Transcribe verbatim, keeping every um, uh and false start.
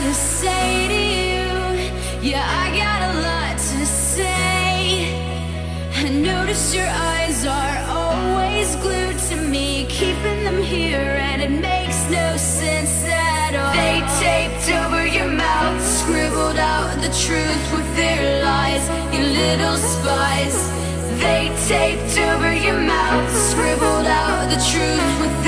to say to you. Yeah, I got a lot to say. I notice your eyes are always glued to me, keeping them here, and it makes no sense at all. They taped over your mouth, scribbled out the truth with their lies, you little spies. They taped over your mouth, scribbled out the truth with